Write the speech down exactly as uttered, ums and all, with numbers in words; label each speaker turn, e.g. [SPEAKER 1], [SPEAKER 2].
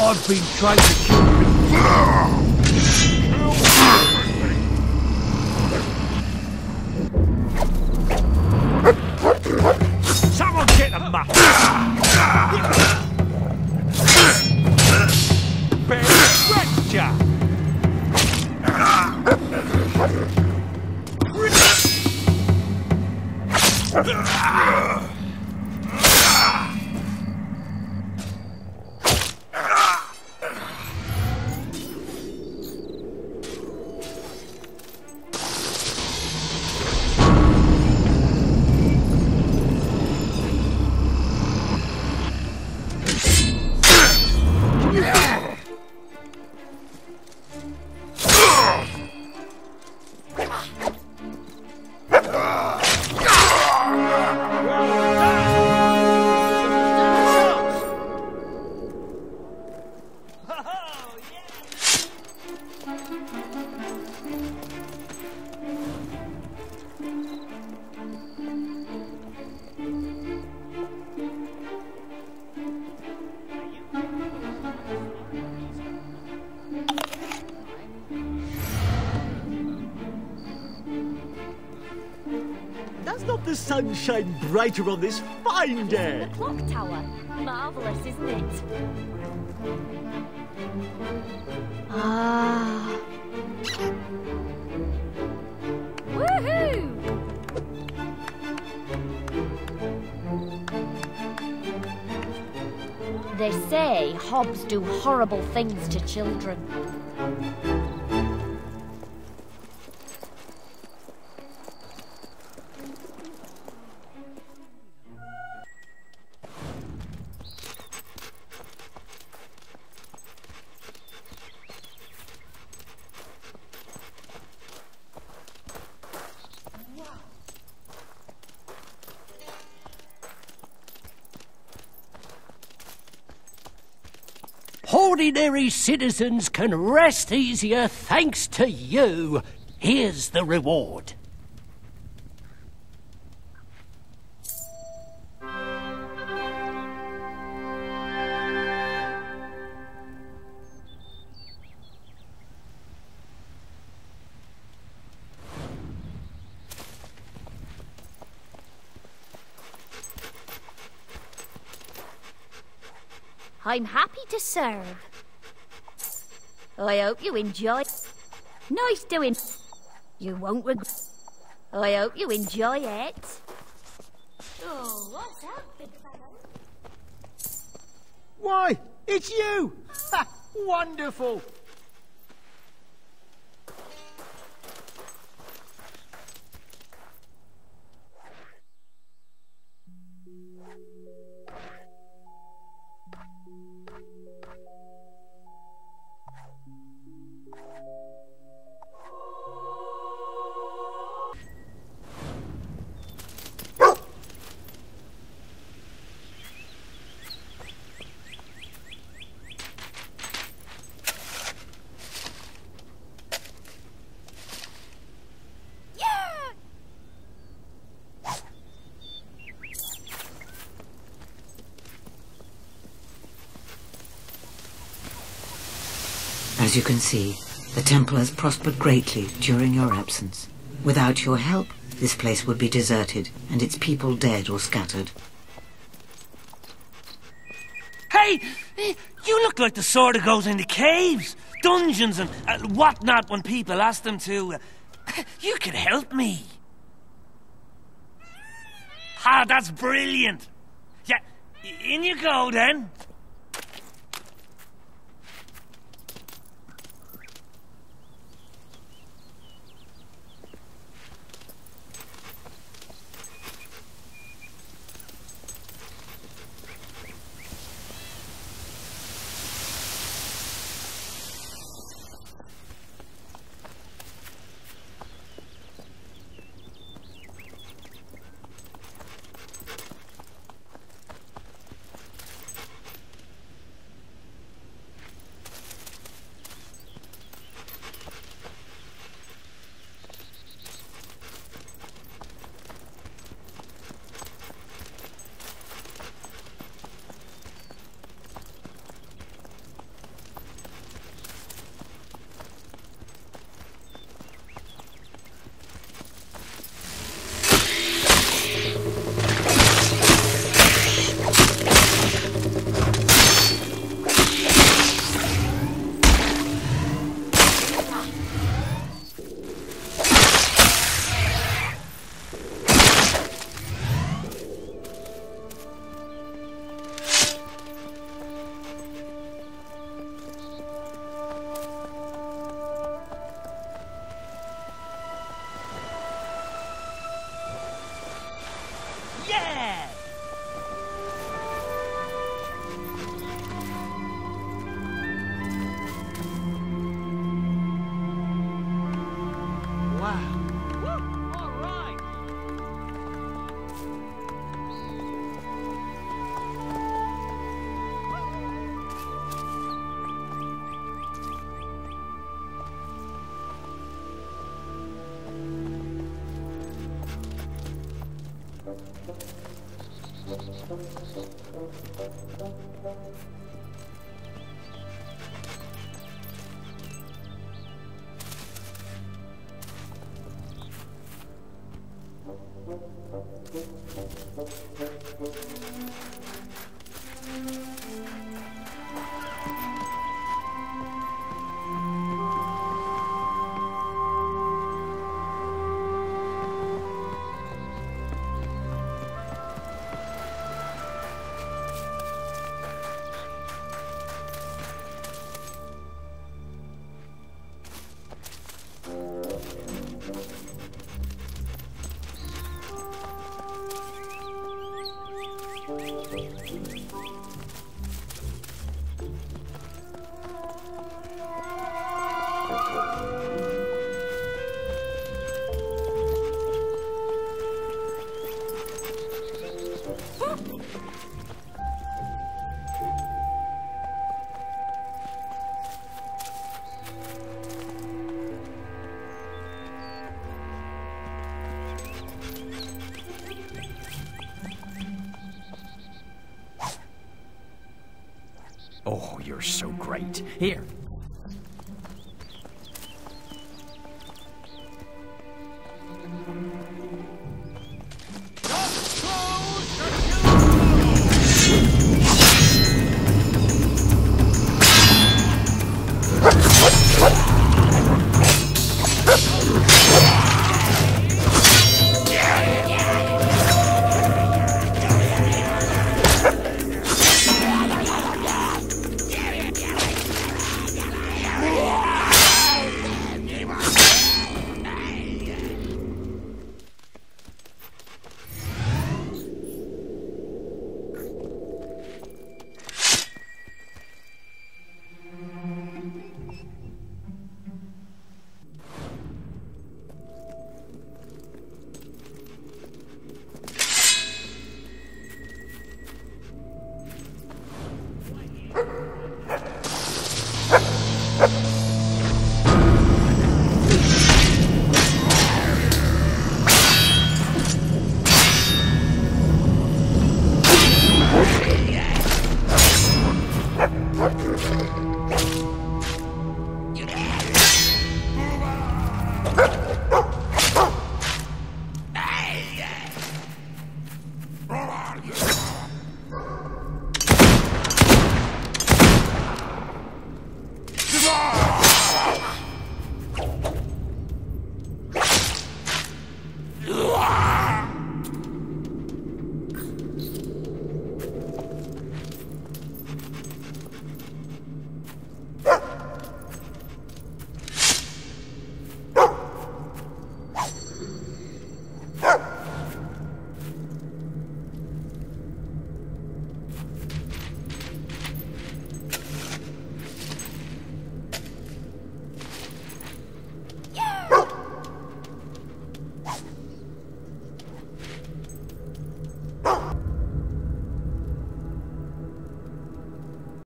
[SPEAKER 1] I've been trying to kill you. Someone get a map. Bear stretcher.
[SPEAKER 2] Does not the sun shine brighter on this fine day?
[SPEAKER 3] The clock tower. Marvellous, isn't it? Ah. Woohoo! They say hobs do horrible things to children.
[SPEAKER 4] Ordinary citizens can rest easier thanks to you. Here's the reward.
[SPEAKER 3] I'm happy to serve. I hope you enjoy. Nice doing. You won't regret. I hope you enjoy it. Oh, what's up, big fellow?
[SPEAKER 2] Why, it's you! Ha! Wonderful!
[SPEAKER 5] As you can see, the temple has prospered greatly during your absence. Without your help, this place would be deserted and its people dead or scattered.
[SPEAKER 4] Hey! You look like the sort of goes into caves, dungeons and uh, whatnot when people ask them to. Uh, you could help me. Ah, that's brilliant. Yeah, in you go then.
[SPEAKER 6] Oh, you're so great. Here,